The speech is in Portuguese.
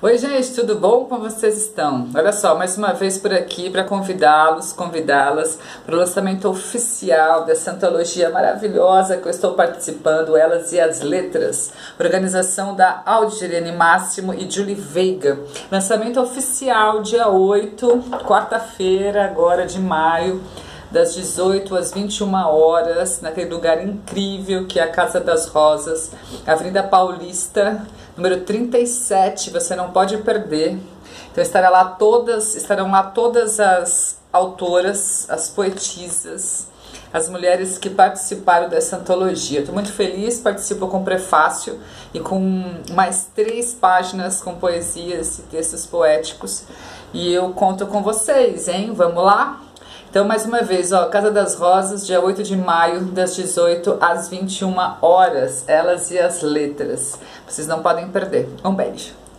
Oi gente, tudo bom? Como vocês estão? Olha só, mais uma vez por aqui para convidá-las para o lançamento oficial dessa antologia maravilhosa que eu estou participando, Elas e as Letras, organização da Aldirene Máximo e Julie Veiga. Lançamento oficial dia 8, quarta-feira agora de maio, das 18 às 21 horas, naquele lugar incrível que é a Casa das Rosas, Avenida Paulista, número 37, você não pode perder. Então estarão lá todas as autoras, as poetisas, as mulheres que participaram dessa antologia. Estou muito feliz, participo com prefácio e com mais 3 páginas com poesias e textos poéticos. E eu conto com vocês, hein? Vamos lá? Então, mais uma vez, ó, Casa das Rosas, dia 8 de maio, das 18 às 21 horas, Elas e as Letras. Vocês não podem perder. Um beijo.